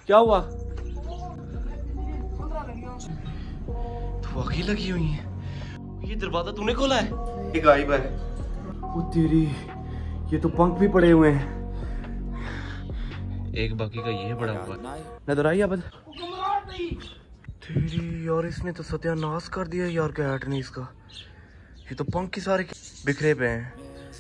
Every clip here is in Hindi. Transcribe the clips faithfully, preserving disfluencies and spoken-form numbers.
क्या हुआ? तो आगे लगी हुई है। ये दरवाजा तूने खोला है? ये गायब है। वो तेरी, ये तो पंख भी पड़े हुए हैं। एक बाकी का ये पड़ा हुआ नजर आई अब तेरी यार, इसने तो सत्यानाश कर दिया यार कैट ने इसका। ये तो पंख की सारे बिखरे पे हैं।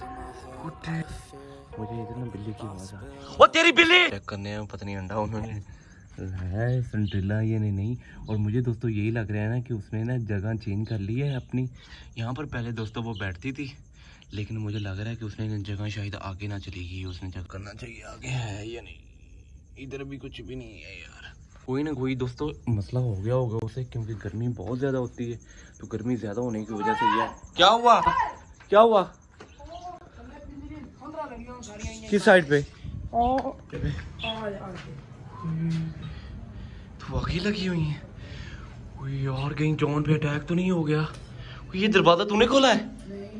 मुझे इधर ना बिल्ली की आवाज आ रही है। वो तेरी बिल्ली चेक करने हैं, पता नहीं अंडा उन्होंने है संट्रिला ये नहीं, नहीं। और मुझे दोस्तों यही लग रहा है ना कि उसने ना जगह चेंज कर ली है अपनी। यहाँ पर पहले दोस्तों वो बैठती थी, लेकिन मुझे लग रहा है कि उसने जगह शायद आगे ना चली गई। उसने चेक करना चाहिए आगे है या नहीं। इधर भी कुछ भी नहीं है यार। कोई ना कोई दोस्तों मसला हो गया होगा उसे, क्योंकि गर्मी बहुत ज्यादा होती है। तो गर्मी ज्यादा होने की वजह से यह क्या हुआ? क्या हुआ? किस साइड पे? तो आगे लगी हुई है। यार कहीं जॉन पे अटैक तो नहीं हो गया? ये दरवाजा तूने खोला है?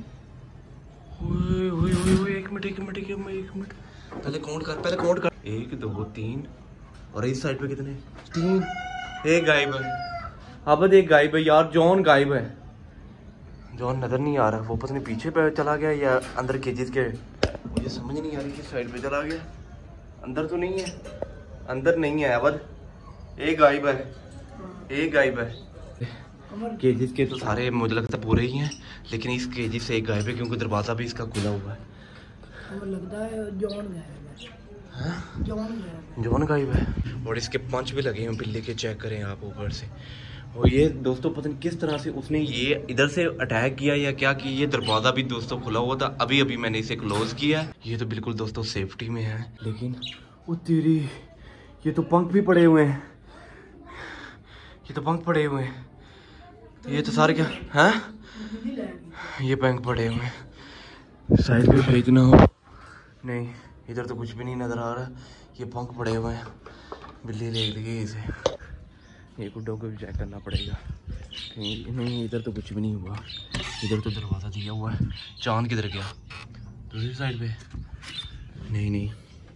ओए ओए ओए ओए, एक मिनट एक मिनट एक मिनट एक मिनट पहले काउंट कर, पहले काउंट कर। एक दो तीन, और इस साइड पे कितने? तीन। एक गायब है। अब एक गायब है यार, जॉन गायब है। जॉन नजर नहीं आ रहा। वो पता नहीं पीछे पे चला गया या अंदर केजेस के, मुझे समझ नहीं आ रही किस साइड पे चला गया। अंदर तो नहीं है, अंदर नहीं है अवध। एक गायब है, एक गायब है। केजेस के तो सारे मुझे लगता है पूरे ही हैं, लेकिन इस केजी से एक गायब है क्योंकि दरवाजा भी इसका खुला हुआ है। लगता है जॉन गायब है। जॉन जॉन गायब है। और इसके पंच भी लगे हैं बिल्ली के, चेक करें आप ऊपर से। और ये दोस्तों पता नहीं किस तरह से उसने ये इधर से अटैक किया या क्या कि ये दरवाजा भी दोस्तों खुला हुआ था। अभी अभी मैंने इसे क्लोज किया। ये तो बिल्कुल दोस्तों सेफ्टी में है, लेकिन वो तेरी, ये तो पंख भी पड़े हुए हैं। ये तो पंख पड़े हुए हैं। तो ये तो सारे क्या हैं? ये पंख पड़े हुए हैं। साइड पे भेजना हो नहीं, इधर तो कुछ भी नहीं नजर आ रहा। ये पंख पड़े हुए हैं। बिल्ली ले गई इसे। ये गुड्डों को भी चेक करना पड़ेगा कहीं नहीं। इधर तो कुछ भी नहीं हुआ। इधर तो दरवाज़ा दिया हुआ है। चांद किधर गया? दूसरी साइड पे नहीं नहीं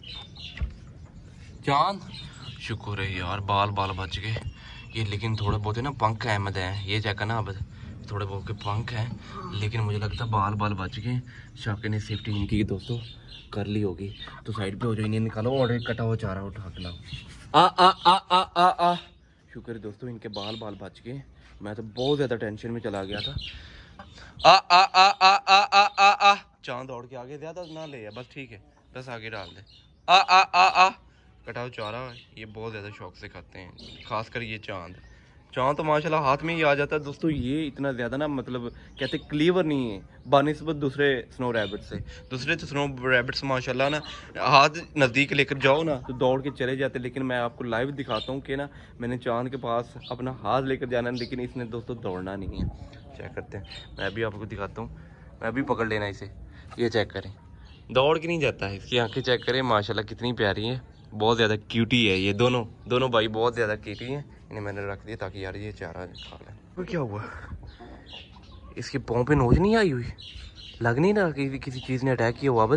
चांद। शुक्र है यार, बाल बाल बच गए ये। लेकिन थोड़े बहुत है ना पंख अहमद हैं, ये चेक करना। अब थोड़े बहुत के पंख हैं, लेकिन मुझे लगता है बाल बाल बच गए। शाके ने सेफ्टी इनकी दोस्तों कर ली होगी। तो साइड पे हो जाए, इन्हें निकालो और एक कटा हुआ चारा उठा के लाओ। आ आ आ आ आ आ शुक्र है दोस्तों इनके बाल बाल बच गए। मैं तो बहुत ज्यादा टेंशन में चला गया था। आ आ आ आ आ आ आ आ चांद दौड़ के आगे, ज्यादा ना ले बस, ठीक है बस आगे डाल दे। आ आ आ आ कटाओ चारा। ये बहुत ज्यादा शौक से खाते हैं, खासकर ये चांद। चांद तो माशाल्लाह हाथ में ही आ जाता है दोस्तों। ये इतना ज्यादा ना मतलब कहते क्लीवर नहीं है बानिस्बत दूसरे स्नो रैबिट से। दूसरे तो स्नो रैबिट्स माशाल्लाह ना हाथ नज़दीक लेकर जाओ ना तो दौड़ के चले जाते, लेकिन मैं आपको लाइव दिखाता हूँ कि ना मैंने चांद के पास अपना हाथ लेकर जाना, लेकिन इसने दोस्तों दौड़ना नहीं है। चेक करते हैं, मैं भी आपको दिखाता हूँ। मैं भी पकड़ लेना इसे। ये चेक करें, दौड़ के नहीं जाता है। इसकी आंखें चेक करें माशाल्लाह कितनी प्यारी है। बहुत ज़्यादा क्यूटी है ये दोनों दोनों भाई, बहुत ज़्यादा क्यूटी हैं। इन्हें मैंने रख दिया ताकि यार ये चारा खा लें। तो क्या हुआ? इसके पाँव पे नोज नहीं आई हुई? लग नहीं रहा कि किसी चीज़ ने अटैक किया हुआ?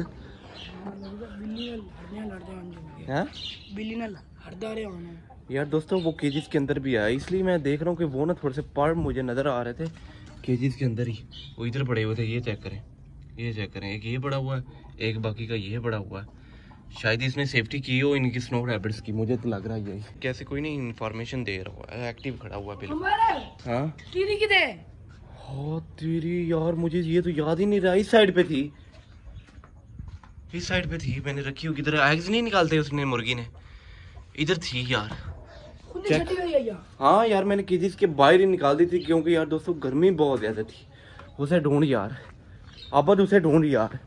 यार दोस्तों वो केजीज के अंदर भी आया, इसलिए मैं देख रहा हूँ कि वो ना थोड़े से पर मुझे नज़र आ रहे थे केजीज के अंदर ही। वो इधर पड़े हुए थे। ये चेक करें, ये चेक करें। एक ये पड़ा हुआ है, एक बाकी का ये पड़ा हुआ है। शायद इसने सेफ्टी की हो इनकी स्नो रैबिट्स की, मुझे तो लग रहा है यही। कैसे कोई नहीं इन्फॉर्मेशन दे रहा है, एक्टिव खड़ा हुआ बिल्कुल। हाँ तेरी यार, मुझे ये तो याद ही नहीं रहा। इस साइड पे थी, इस साइड पे थी मैंने रखी होगी। इधर एग्स नहीं निकालते उसने मुर्गी ने, इधर थी यार। हाँ यार मैंने केजीज के बाहर ही निकाल दी थी, क्योंकि यार दोस्तों गर्मी बहुत ज्यादा थी। उसे ढूंढ यार, अब उसे ढूंढ यार।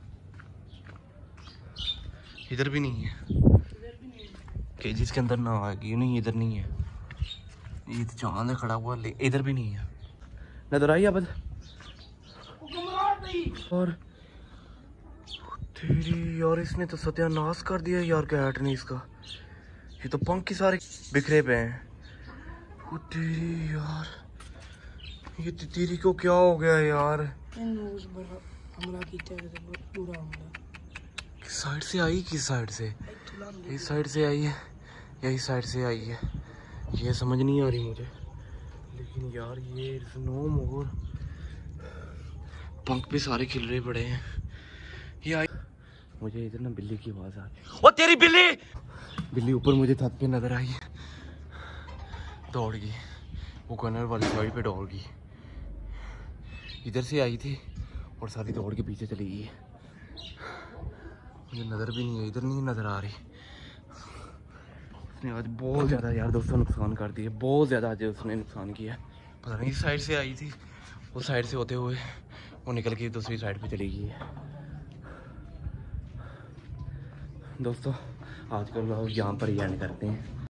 इधर भी नहीं है, केजीज के अंदर ना आएगी नहीं। इधर नहीं है, ये तो चांद खड़ा हुआ। इधर भी नहीं है, नजर आई अब। और तेरी यार, इसने तो सत्यानाश कर दिया यार कैट ने इसका। ये तो पंख की सारे बिखरे पे हैं। ओ तेरी यार, ये तेरी को क्या हो गया यार? किस साइड से आई? किस साइड से? इस साइड से आई है। या इस साइड से आई है, ये समझ नहीं आ रही मुझे। लेकिन यार ये नो मोर, पंख पे सारे खिलरे पड़े हैं। ये आई, मुझे इधर ना बिल्ली की आवाज आ रही। ओ तेरी बिल्ली, बिल्ली ऊपर मुझे छत पे नजर आई, दौड़ गई वो कॉर्नर वाली साइड पे, दौड़ गई। इधर से आई थी और सारी दौड़ के पीछे चली गई। मुझे नजर भी नहीं है, इधर नहीं नजर आ रही। उसने आज बहुत ज़्यादा यार दोस्तों नुकसान कर दिया, बहुत ज़्यादा आज उसने नुकसान किया। पता नहीं इस साइड से आई थी, उस साइड से होते हुए वो निकल के दूसरी साइड पे चली गई है। दोस्तों आज का व्लॉग यहाँ पर ही एंड करते हैं।